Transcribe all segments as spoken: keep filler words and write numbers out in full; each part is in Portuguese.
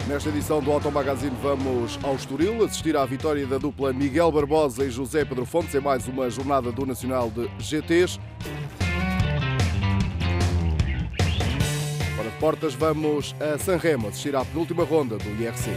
Nesta edição do Automagazine vamos ao Estoril assistir à vitória da dupla Miguel Barbosa e José Pedro Fontes em mais uma jornada do Nacional de G Ts. Fora de portas vamos a Sanremo assistir à penúltima ronda do I R C.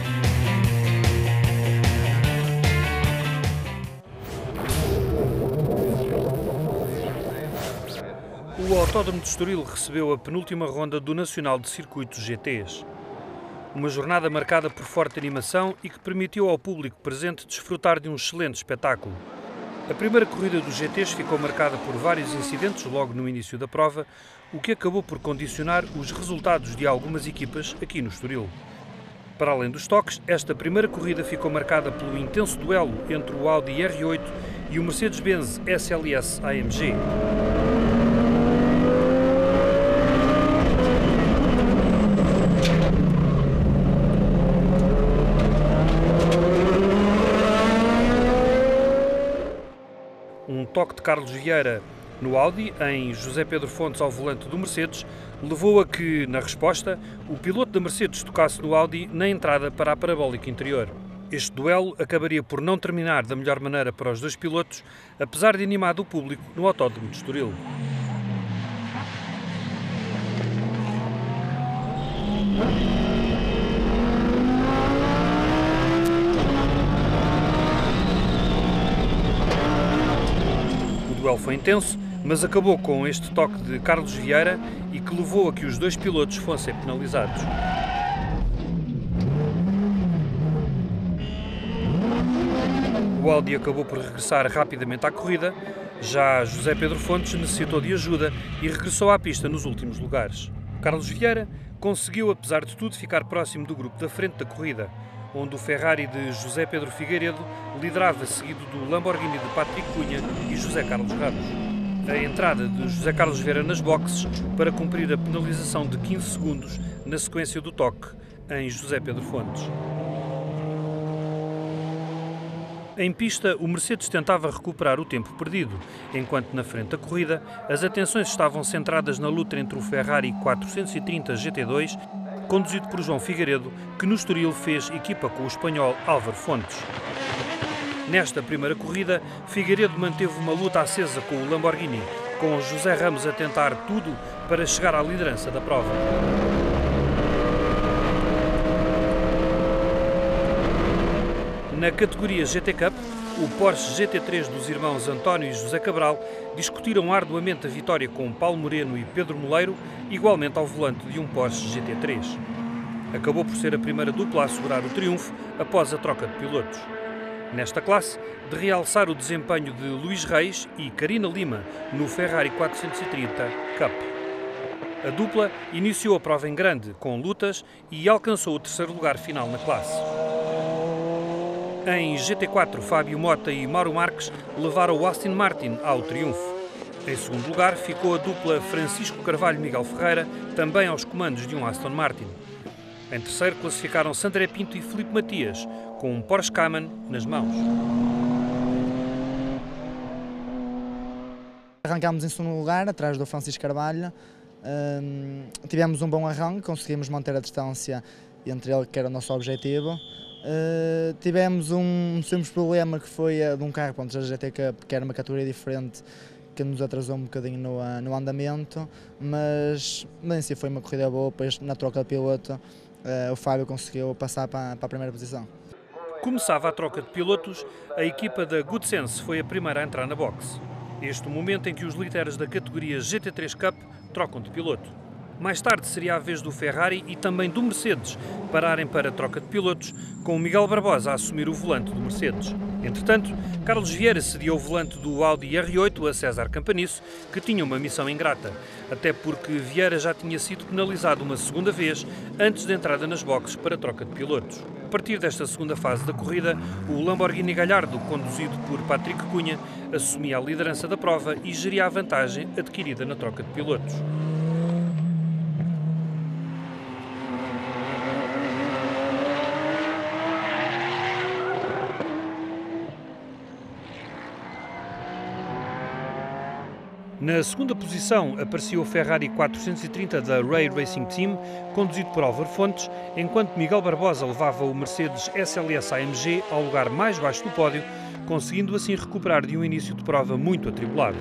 O Autódromo de Estoril recebeu a penúltima ronda do Nacional de Circuitos G Ts. Uma jornada marcada por forte animação e que permitiu ao público presente desfrutar de um excelente espetáculo. A primeira corrida dos G Ts ficou marcada por vários incidentes logo no início da prova, o que acabou por condicionar os resultados de algumas equipas aqui no Estoril. Para além dos toques, esta primeira corrida ficou marcada pelo intenso duelo entre o Audi R oito e o Mercedes-Benz S L S A M G. Um toque de Carlos Vieira no Audi, em José Pedro Fontes ao volante do Mercedes, levou a que, na resposta, o piloto da Mercedes tocasse no Audi na entrada para a parabólica interior. Este duelo acabaria por não terminar da melhor maneira para os dois pilotos, apesar de animado o público no Autódromo de Estoril. O duelo foi intenso, mas acabou com este toque de Carlos Vieira e que levou a que os dois pilotos fossem penalizados. O Audi acabou por regressar rapidamente à corrida, já José Pedro Fontes necessitou de ajuda e regressou à pista nos últimos lugares. Carlos Vieira conseguiu, apesar de tudo, ficar próximo do grupo da frente da corrida, onde o Ferrari de José Pedro Figueiredo liderava, seguido do Lamborghini de Patrick Cunha e José Carlos Ramos. A entrada de José Carlos Vieira nas boxes para cumprir a penalização de quinze segundos na sequência do toque em José Pedro Fontes. Em pista, o Mercedes tentava recuperar o tempo perdido, enquanto na frente da corrida as atenções estavam centradas na luta entre o Ferrari quatrocentos e trinta G T dois, conduzido por João Figueiredo, que no Estoril fez equipa com o espanhol Álvaro Fontes. Nesta primeira corrida, Figueiredo manteve uma luta acesa com o Lamborghini, com José Ramos a tentar tudo para chegar à liderança da prova. Na categoria G T Cup, o Porsche G T três dos irmãos António e José Cabral discutiram arduamente a vitória com Paulo Moreno e Pedro Moleiro, igualmente ao volante de um Porsche G T três. Acabou por ser a primeira dupla a assegurar o triunfo após a troca de pilotos. Nesta classe, de realçar o desempenho de Luís Reis e Karina Lima no Ferrari quatrocentos e trinta Cup. A dupla iniciou a prova em grande, com lutas, e alcançou o terceiro lugar final na classe. Em G T quatro, Fábio Mota e Mauro Marques levaram o Aston Martin ao triunfo. Em segundo lugar ficou a dupla Francisco Carvalho-Miguel Ferreira, também aos comandos de um Aston Martin. Em terceiro classificaram-se André Pinto e Filipe Matias, com um Porsche Cayman nas mãos. Arrancámos em segundo lugar, atrás do Francisco Carvalho. Um, tivemos um bom arranque, conseguimos manter a distância entre ele, que era o nosso objetivo. Uh, tivemos um simples problema, que foi a de um carro, pronto, a G T Cup, que era uma categoria diferente, que nos atrasou um bocadinho no, no andamento, mas em si foi uma corrida boa. Depois, na troca de piloto, uh, o Fábio conseguiu passar para, para a primeira posição. Começava a troca de pilotos, a equipa da Good Sense foi a primeira a entrar na boxe. Este o momento em que os líderes da categoria G T três Cup trocam de piloto. Mais tarde seria a vez do Ferrari e também do Mercedes pararem para a troca de pilotos, com o Miguel Barbosa a assumir o volante do Mercedes. Entretanto, Carlos Vieira cedia o volante do Audi R oito a César Campanisso, que tinha uma missão ingrata, até porque Vieira já tinha sido penalizado uma segunda vez antes da entrada nas boxes para a troca de pilotos. A partir desta segunda fase da corrida, o Lamborghini Gallardo, conduzido por Patrick Cunha, assumia a liderança da prova e geria a vantagem adquirida na troca de pilotos. Na segunda posição apareceu o Ferrari quatrocentos e trinta da Ray Racing Team, conduzido por Álvaro Fontes, enquanto Miguel Barbosa levava o Mercedes S L S A M G ao lugar mais baixo do pódio, conseguindo assim recuperar de um início de prova muito atribulado.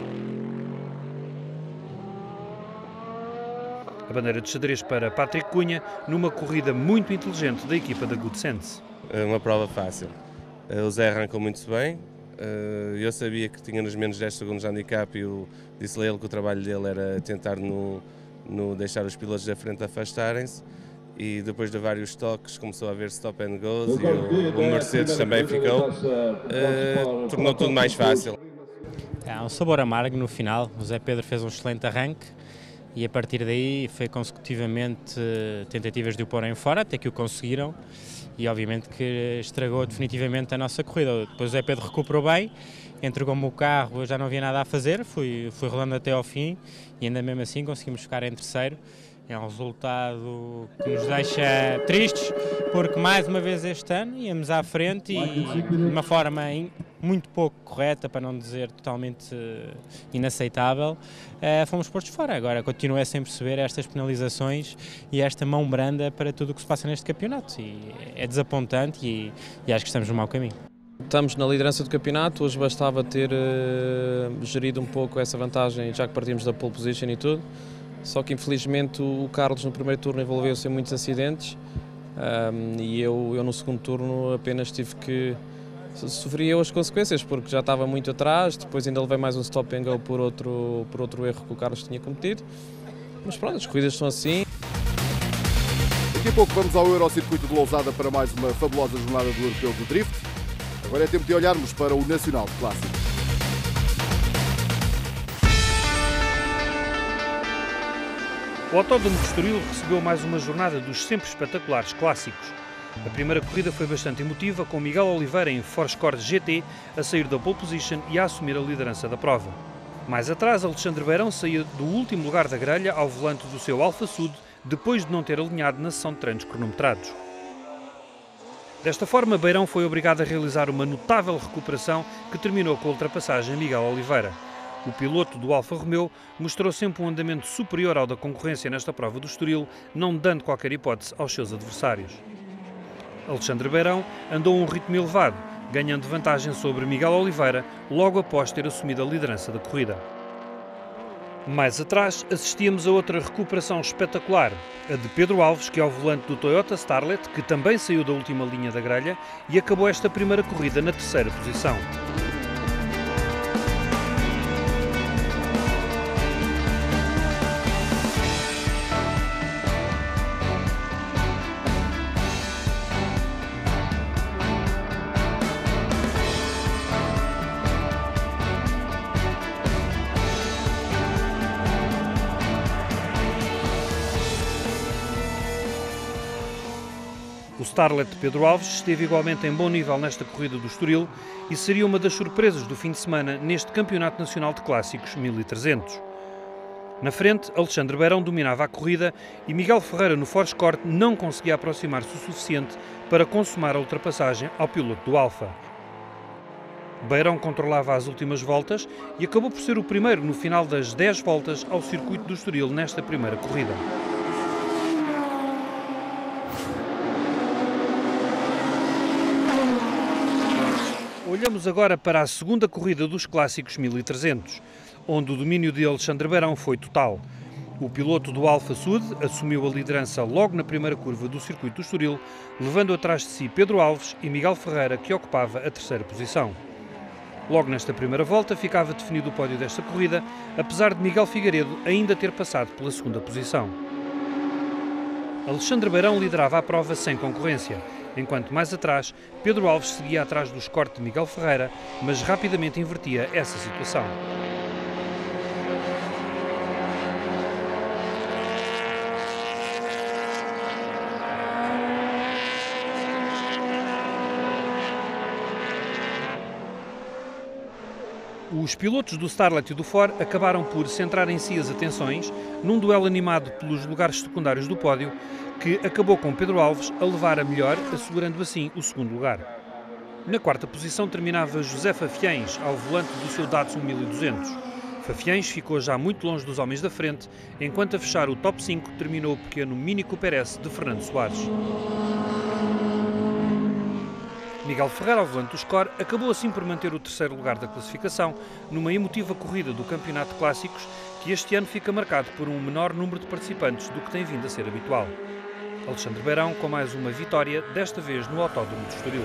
A bandeira de xadrez para Patrick Cunha, numa corrida muito inteligente da equipa da Good Sense. Uma prova fácil. O Zé arrancou muito bem. Eu sabia que tinha nos menos dez segundos de handicap e eu disse-lhe a ele que o trabalho dele era tentar no, no deixar os pilotos da frente afastarem-se. E depois de vários toques começou a haver stop and goes e o, o Mercedes também ficou. Uh, tornou tudo mais fácil. Há um sabor amargo no final. O Zé Pedro fez um excelente arranque. E a partir daí foi consecutivamente tentativas de o porem fora, até que o conseguiram, e obviamente que estragou definitivamente a nossa corrida. Depois o Zé Pedro recuperou bem, entregou-me o carro, eu já não havia nada a fazer, fui, fui rolando até ao fim e ainda mesmo assim conseguimos ficar em terceiro. É um resultado que nos deixa tristes, porque mais uma vez este ano íamos à frente e de uma forma muito pouco correta, para não dizer totalmente inaceitável, fomos postos fora. Agora continuo sem perceber estas penalizações e esta mão branda para tudo o que se passa neste campeonato. E é desapontante e, e acho que estamos no mau caminho. Estamos na liderança do campeonato, hoje bastava ter uh, gerido um pouco essa vantagem, já que partimos da pole position e tudo. Só que infelizmente o Carlos no primeiro turno envolveu-se em muitos acidentes um, e eu, eu no segundo turno apenas tive que sofrer as consequências, porque já estava muito atrás, depois ainda levei mais um stop and go por outro, por outro erro que o Carlos tinha cometido. Mas pronto, as corridas são assim. Daqui a pouco vamos ao Eurocircuito de Lousada para mais uma fabulosa jornada do Europeu do Drift. Agora é tempo de olharmos para o Nacional de Clássicos. O Autódromo de Estoril recebeu mais uma jornada dos sempre espetaculares clássicos. A primeira corrida foi bastante emotiva, com Miguel Oliveira em Forscore G T a sair da pole position e a assumir a liderança da prova. Mais atrás, Alexandre Beirão saía do último lugar da grelha ao volante do seu Alfa Sud, depois de não ter alinhado na sessão de treinos cronometrados. Desta forma, Beirão foi obrigado a realizar uma notável recuperação que terminou com a ultrapassagem a Miguel Oliveira. O piloto do Alfa Romeo mostrou sempre um andamento superior ao da concorrência nesta prova do Estoril, não dando qualquer hipótese aos seus adversários. Alexandre Beirão andou a um ritmo elevado, ganhando vantagem sobre Miguel Oliveira logo após ter assumido a liderança da corrida. Mais atrás, assistíamos a outra recuperação espetacular, a de Pedro Alves, que é ao volante do Toyota Starlet, que também saiu da última linha da grelha e acabou esta primeira corrida na terceira posição. O Starlet de Pedro Alves esteve igualmente em bom nível nesta corrida do Estoril e seria uma das surpresas do fim de semana neste Campeonato Nacional de Clássicos mil e trezentos. Na frente, Alexandre Beirão dominava a corrida e Miguel Ferreira no Forscore não conseguia aproximar-se o suficiente para consumar a ultrapassagem ao piloto do Alfa. Beirão controlava as últimas voltas e acabou por ser o primeiro no final das dez voltas ao circuito do Estoril nesta primeira corrida. Olhamos agora para a segunda corrida dos Clássicos mil e trezentos, onde o domínio de Alexandre Beirão foi total. O piloto do Alfa Sud assumiu a liderança logo na primeira curva do circuito do Estoril, levando atrás de si Pedro Alves e Miguel Ferreira, que ocupava a terceira posição. Logo nesta primeira volta ficava definido o pódio desta corrida, apesar de Miguel Figueiredo ainda ter passado pela segunda posição. Alexandre Beirão liderava a prova sem concorrência, enquanto mais atrás, Pedro Alves seguia atrás do escorte de Miguel Ferreira, mas rapidamente invertia essa situação. Os pilotos do Starlet e do Ford acabaram por centrar em si as atenções num duelo animado pelos lugares secundários do pódio, que acabou com Pedro Alves a levar a melhor, assegurando assim o segundo lugar. Na quarta posição terminava José Fafiães, ao volante do seu Datsun mil e duzentos. Fafiães ficou já muito longe dos homens da frente, enquanto a fechar o top cinco terminou o pequeno Mini Cooper S de Fernando Soares. Miguel Ferreira, ao volante do Score, acabou assim por manter o terceiro lugar da classificação numa emotiva corrida do Campeonato de Clássicos, que este ano fica marcado por um menor número de participantes do que tem vindo a ser habitual. Alexandre Beirão com mais uma vitória, desta vez no Autódromo de Estoril.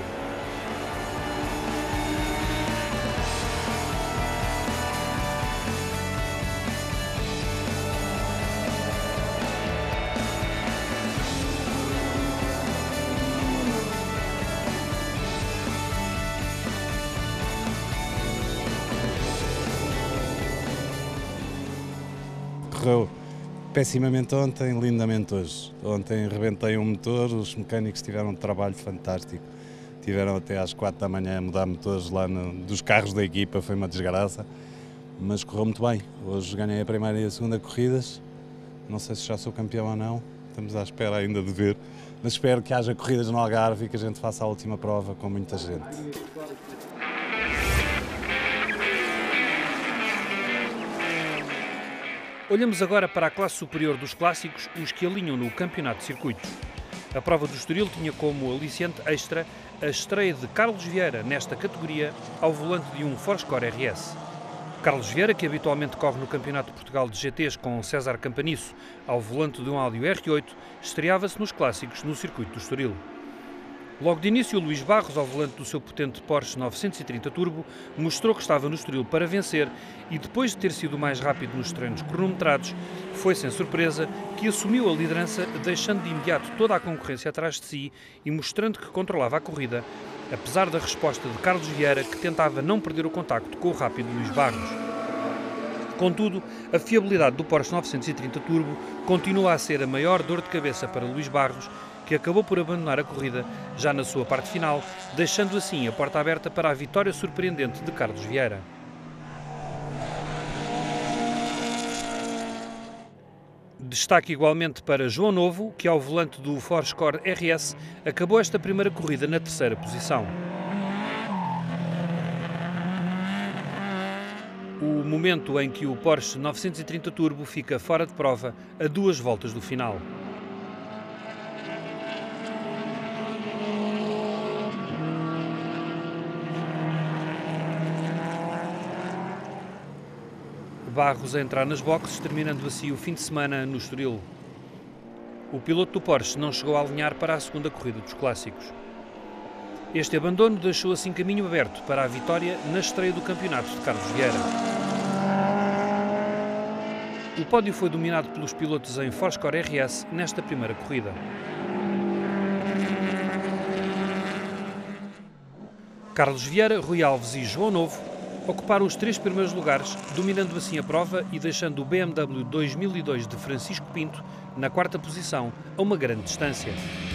Correu pessimamente ontem, lindamente hoje. Ontem rebentei um motor, os mecânicos tiveram um trabalho fantástico. Tiveram até às quatro da manhã a mudar motores lá no, dos carros da equipa, foi uma desgraça. Mas correu muito bem. Hoje ganhei a primeira e a segunda corridas. Não sei se já sou campeão ou não, estamos à espera ainda de ver. Mas espero que haja corridas no Algarve e que a gente faça a última prova com muita gente. Olhamos agora para a classe superior dos clássicos, os que alinham no campeonato de circuitos. A prova do Estoril tinha como aliciente extra a estreia de Carlos Vieira nesta categoria ao volante de um Forscore R S. Carlos Vieira, que habitualmente corre no Campeonato de Portugal de G Ts com César Campaniço ao volante de um Audi R oito, estreava-se nos clássicos no circuito do Estoril. Logo de início, o Luís Barros, ao volante do seu potente Porsche novecentos e trinta Turbo, mostrou que estava no Estoril para vencer e, depois de ter sido o mais rápido nos treinos cronometrados, foi sem surpresa que assumiu a liderança, deixando de imediato toda a concorrência atrás de si e mostrando que controlava a corrida, apesar da resposta de Carlos Vieira, que tentava não perder o contacto com o rápido Luís Barros. Contudo, a fiabilidade do Porsche novecentos e trinta Turbo continua a ser a maior dor de cabeça para Luís Barros, que acabou por abandonar a corrida já na sua parte final, deixando assim a porta aberta para a vitória surpreendente de Carlos Vieira. Destaque igualmente para João Novo, que ao volante do Forscore R S acabou esta primeira corrida na terceira posição. O momento em que o Porsche novecentos e trinta Turbo fica fora de prova a duas voltas do final. Barros a entrar nas boxes, terminando assim o fim de semana no Estoril. O piloto do Porsche não chegou a alinhar para a segunda corrida dos clássicos. Este abandono deixou assim caminho aberto para a vitória na estreia do campeonato de Carlos Vieira. O pódio foi dominado pelos pilotos em Forscore R S nesta primeira corrida. Carlos Vieira, Rui Alves e João Novo ocuparam os três primeiros lugares, dominando assim a prova e deixando o B M W dois mil e dois de Francisco Pinto na quarta posição, a uma grande distância.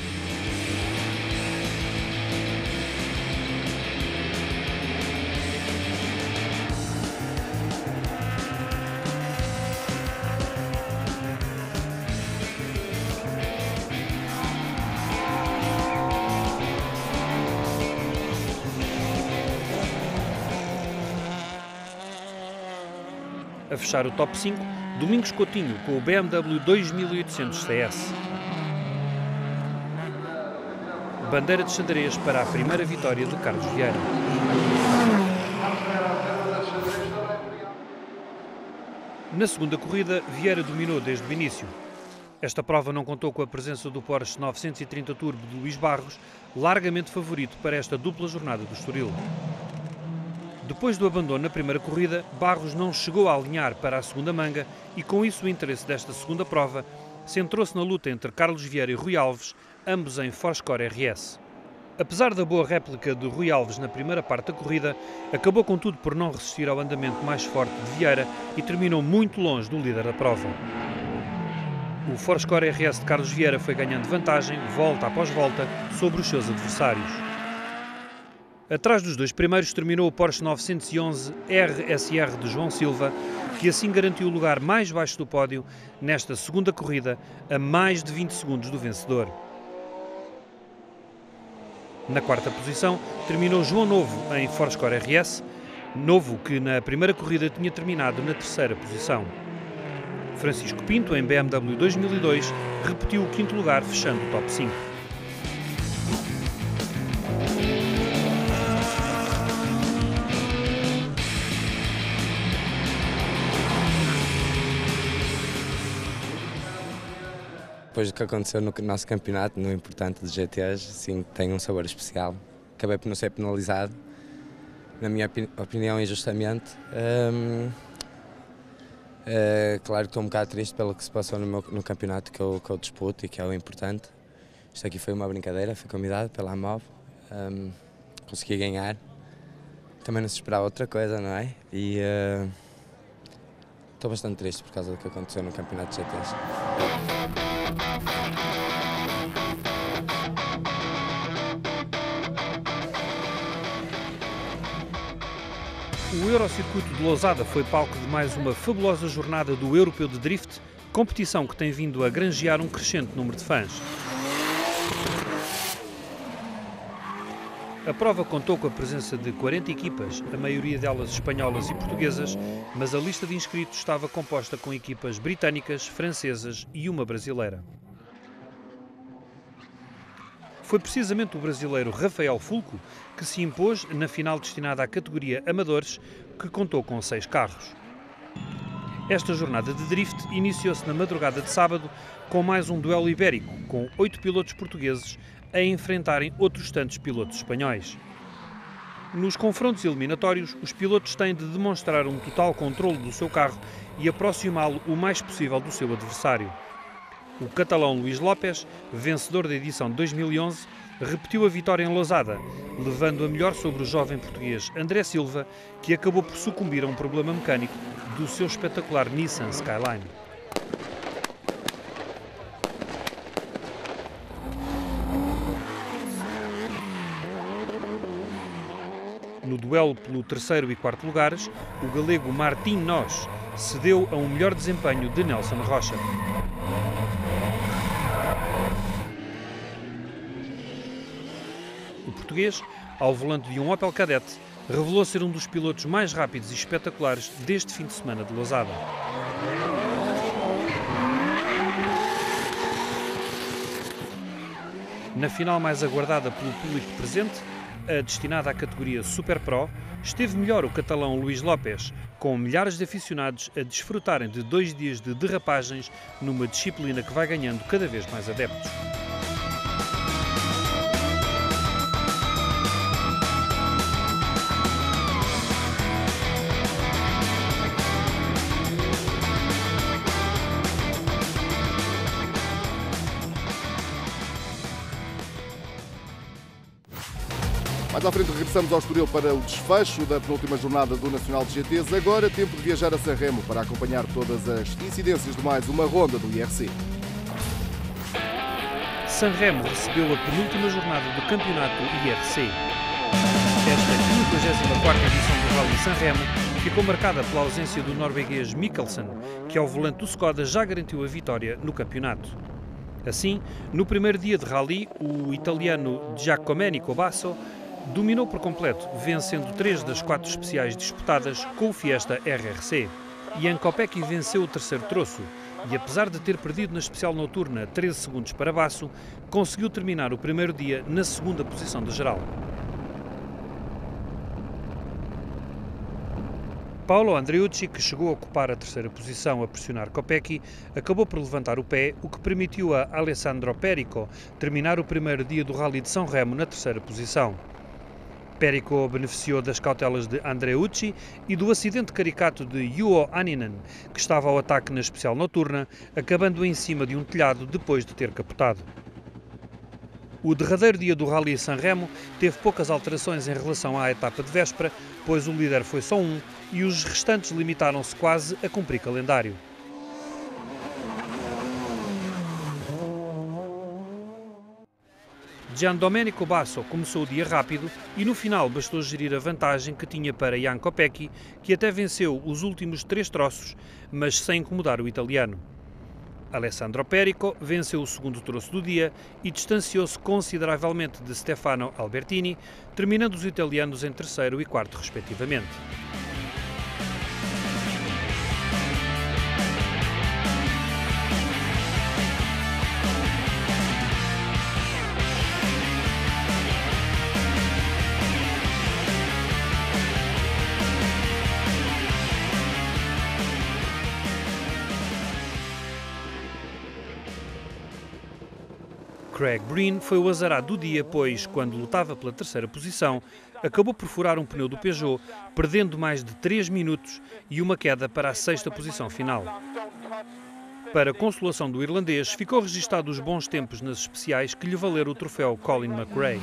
A fechar o top cinco, Domingos Coutinho com o B M W dois mil e oitocentos C S. Bandeira de xadrez para a primeira vitória de Carlos Vieira. Na segunda corrida, Vieira dominou desde o início. Esta prova não contou com a presença do Porsche novecentos e trinta Turbo de Luís Barros, largamente favorito para esta dupla jornada do Estoril. Depois do abandono na primeira corrida, Barros não chegou a alinhar para a segunda manga e, com isso, o interesse desta segunda prova centrou-se na luta entre Carlos Vieira e Rui Alves, ambos em Forscore R S. Apesar da boa réplica de Rui Alves na primeira parte da corrida, acabou contudo por não resistir ao andamento mais forte de Vieira e terminou muito longe do líder da prova. O Forscore R S de Carlos Vieira foi ganhando vantagem, volta após volta, sobre os seus adversários. Atrás dos dois primeiros terminou o Porsche novecentos e onze R S R de João Silva, que assim garantiu o lugar mais baixo do pódio nesta segunda corrida, a mais de vinte segundos do vencedor. Na quarta posição terminou João Novo em Forscore R S, Novo que na primeira corrida tinha terminado na terceira posição. Francisco Pinto, em B M W dois mil e dois, repetiu o quinto lugar, fechando o top cinco. Depois do que aconteceu no nosso campeonato, no importante de G Ts, sim, tem um sabor especial. Acabei por não ser penalizado, na minha opinião, injustamente. Um, é, claro que estou um bocado triste pelo que se passou no, meu, no campeonato que eu, que eu disputo e que é o importante. Isto aqui foi uma brincadeira, fui convidado pela AMOV, um, consegui ganhar. Também não se esperava outra coisa, não é? E uh, estou bastante triste por causa do que aconteceu no campeonato de G Ts. O Eurocircuito de Lousada foi palco de mais uma fabulosa jornada do Europeu de Drift, competição que tem vindo a granjear um crescente número de fãs. A prova contou com a presença de quarenta equipas, a maioria delas espanholas e portuguesas, mas a lista de inscritos estava composta com equipas britânicas, francesas e uma brasileira. Foi precisamente o brasileiro Rafael Fulco que se impôs na final destinada à categoria Amadores, que contou com seis carros. Esta jornada de drift iniciou-se na madrugada de sábado com mais um duelo ibérico, com oito pilotos portugueses a enfrentarem outros tantos pilotos espanhóis. Nos confrontos eliminatórios, os pilotos têm de demonstrar um total controle do seu carro e aproximá-lo o mais possível do seu adversário. O catalão Luís Lopes, vencedor da edição de dois mil e onze, repetiu a vitória em Lousada, levando a melhor sobre o jovem português André Silva, que acabou por sucumbir a um problema mecânico do seu espetacular Nissan Skyline. No duelo pelo terceiro e quarto lugares, o galego Martim Nós cedeu a um melhor desempenho de Nelson Rocha. O português, ao volante de um Opel Kadett, revelou ser um dos pilotos mais rápidos e espetaculares deste fim de semana de Lousada. Na final mais aguardada pelo público presente, a destinada à categoria Super Pro, esteve melhor o catalão Luís Lopes, com milhares de aficionados a desfrutarem de dois dias de derrapagens numa disciplina que vai ganhando cada vez mais adeptos. Mais à frente regressamos ao Estoril para o desfecho da penúltima jornada do Nacional de G Ts. Agora tempo de viajar a Sanremo para acompanhar todas as incidências de mais uma ronda do I R C. Sanremo recebeu a penúltima jornada do campeonato I R C. Esta quinquagésima quarta edição do Rally Sanremo ficou marcada pela ausência do norueguês Mikkelsen, que ao volante do Skoda já garantiu a vitória no campeonato. Assim, no primeiro dia de rally, o italiano Giacomo Basso dominou por completo, vencendo três das quatro especiais disputadas com o Fiesta R R C. Jan Kopecky venceu o terceiro troço e, apesar de ter perdido na especial noturna treze segundos para Basso, conseguiu terminar o primeiro dia na segunda posição da geral. Paolo Andreucci, que chegou a ocupar a terceira posição a pressionar Kopecky, acabou por levantar o pé, o que permitiu a Alessandro Perico terminar o primeiro dia do Rally de São Remo na terceira posição. Perico beneficiou das cautelas de Andreucci e do acidente caricato de Juho Anninen, que estava ao ataque na especial noturna, acabando em cima de um telhado depois de ter capotado. O derradeiro dia do Rally Sanremo teve poucas alterações em relação à etapa de véspera, pois o líder foi só um e os restantes limitaram-se quase a cumprir calendário. Giandomenico Basso começou o dia rápido e no final bastou gerir a vantagem que tinha para Jan Kopecky, que até venceu os últimos três troços, mas sem incomodar o italiano. Alessandro Perico venceu o segundo troço do dia e distanciou-se consideravelmente de Stefano Albertini, terminando os italianos em terceiro e quarto, respectivamente. Craig Breen foi o azarado do dia, pois, quando lutava pela terceira posição, acabou por furar um pneu do Peugeot, perdendo mais de três minutos e uma queda para a sexta posição final. Para consolação do irlandês, ficou registado os bons tempos nas especiais que lhe valeram o troféu Colin McRae.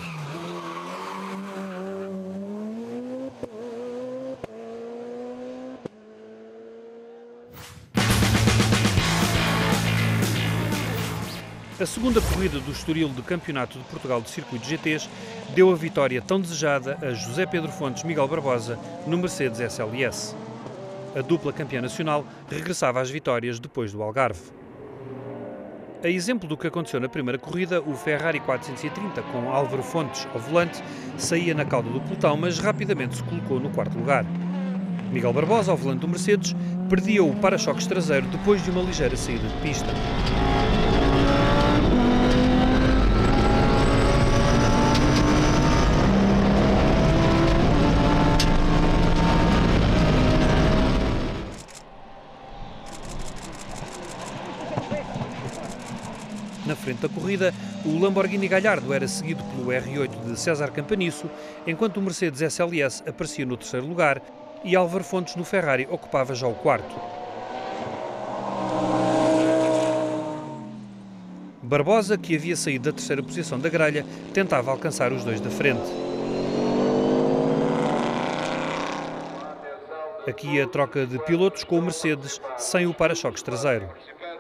A segunda corrida do Estoril do Campeonato de Portugal de Circuito G Ts deu a vitória tão desejada a José Pedro Fontes Miguel Barbosa no Mercedes S L S. A dupla campeã nacional regressava às vitórias depois do Algarve. A exemplo do que aconteceu na primeira corrida, o Ferrari quatrocentos e trinta, com Álvaro Fontes ao volante, saía na cauda do pelotão, mas rapidamente se colocou no quarto lugar. Miguel Barbosa, ao volante do Mercedes, perdia o para-choques traseiro depois de uma ligeira saída de pista. Na frente da corrida, o Lamborghini Gallardo era seguido pelo R oito de César Campanisso, enquanto o Mercedes S L S aparecia no terceiro lugar e Álvaro Fontes no Ferrari ocupava já o quarto. Barbosa, que havia saído da terceira posição da grelha, tentava alcançar os dois da frente. Aqui a troca de pilotos com o Mercedes sem o para-choques traseiro.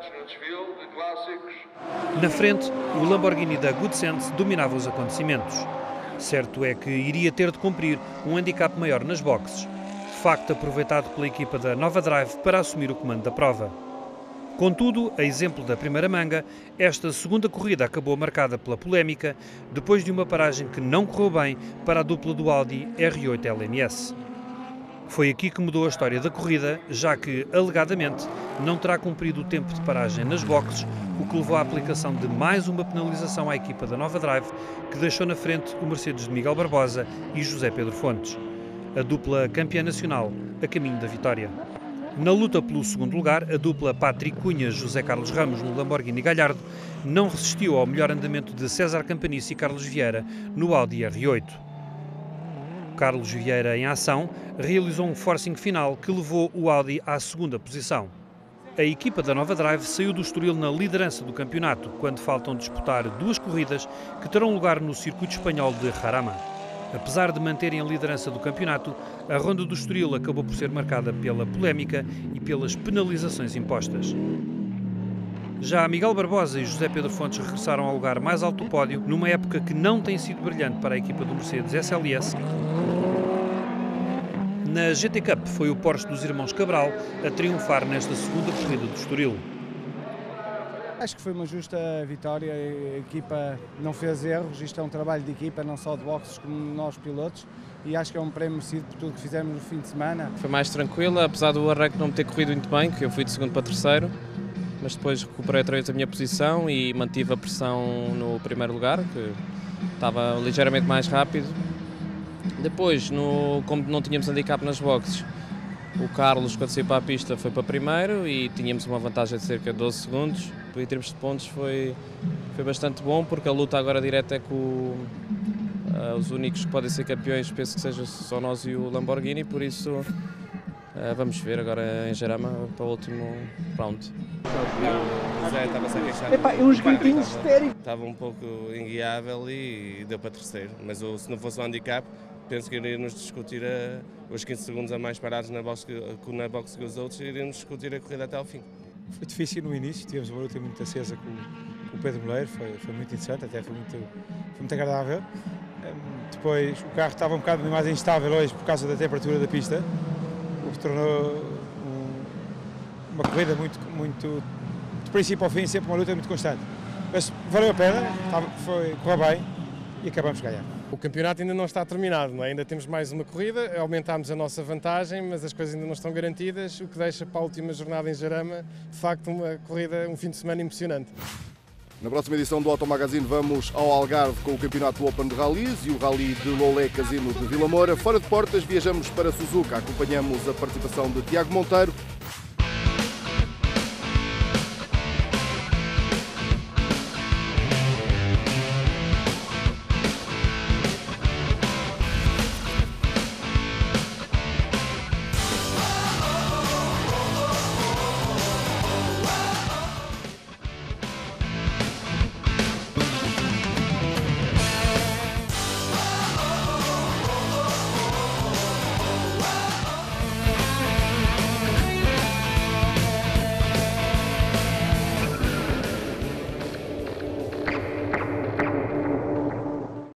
Na frente, o Lamborghini da Goodsense dominava os acontecimentos. Certo é que iria ter de cumprir um handicap maior nas boxes, facto aproveitado pela equipa da Nova Drive para assumir o comando da prova. Contudo, a exemplo da primeira manga, esta segunda corrida acabou marcada pela polémica, depois de uma paragem que não correu bem para a dupla do Audi R oito L M S. Foi aqui que mudou a história da corrida, já que, alegadamente, não terá cumprido o tempo de paragem nas boxes, o que levou à aplicação de mais uma penalização à equipa da Nova Drive, que deixou na frente o Mercedes de Miguel Barbosa e José Pedro Fontes. A dupla campeã nacional a caminho da vitória. Na luta pelo segundo lugar, a dupla Patrick Cunha-José Carlos Ramos no Lamborghini Gallardo não resistiu ao melhor andamento de César Campanisso e Carlos Vieira no Audi R oito. Carlos Vieira, em ação, realizou um forcing final que levou o Audi à segunda posição. A equipa da Nova Drive saiu do Estoril na liderança do campeonato, quando faltam disputar duas corridas que terão lugar no circuito espanhol de Jarama. Apesar de manterem a liderança do campeonato, a ronda do Estoril acabou por ser marcada pela polémica e pelas penalizações impostas. Já Miguel Barbosa e José Pedro Fontes regressaram ao lugar mais alto do pódio, numa época que não tem sido brilhante para a equipa do Mercedes S L S. Na G T Cup foi o Porsche dos irmãos Cabral a triunfar nesta segunda corrida do Estoril. Acho que foi uma justa vitória, a equipa não fez erros, isto é um trabalho de equipa, não só de boxes como nós pilotos, e acho que é um prémio merecido por tudo que fizemos no fim de semana. Foi mais tranquila, apesar do arranque não me ter corrido muito bem, que eu fui de segundo para terceiro, mas depois recuperei outra vez a minha posição e mantive a pressão no primeiro lugar, que estava ligeiramente mais rápido. Depois, no, como não tínhamos handicap nas boxes, o Carlos, quando saiu para a pista, foi para primeiro e tínhamos uma vantagem de cerca de doze segundos. Em termos de pontos foi, foi bastante bom, porque a luta agora direta é com uh, os únicos que podem ser campeões, penso que seja só nós e o Lamborghini, por isso uh, vamos ver agora em Jarama para o último round. O Zé estava-se a queixar. Epá, uns gritinhos histéricos. Estava um pouco inguiável e deu para terceiro, mas se não fosse o handicap, penso que iríamos discutir a, os quinze segundos a mais parados na box, que, na box que os outros, e iríamos discutir a corrida até ao fim. Foi difícil no início, tivemos uma luta muito acesa com, com o Pedro Moleiro, foi, foi muito interessante, até foi muito, foi muito agradável. Um, depois o carro estava um bocado mais instável hoje por causa da temperatura da pista, o que tornou um, uma corrida muito, muito, muito de princípio ao fim, sempre uma luta muito constante. Mas valeu a pena, foi, correu bem e acabamos de ganhar. O campeonato ainda não está terminado, não é? Ainda temos mais uma corrida, aumentámos a nossa vantagem, mas as coisas ainda não estão garantidas, o que deixa para a última jornada em Jarama, de facto, uma corrida, um fim de semana emocionante. Na próxima edição do Auto Magazine vamos ao Algarve com o campeonato Open de Rallys e o Rally de Lolé Casino de Vila Moura. Fora de portas viajamos para Suzuka, acompanhamos a participação de Tiago Monteiro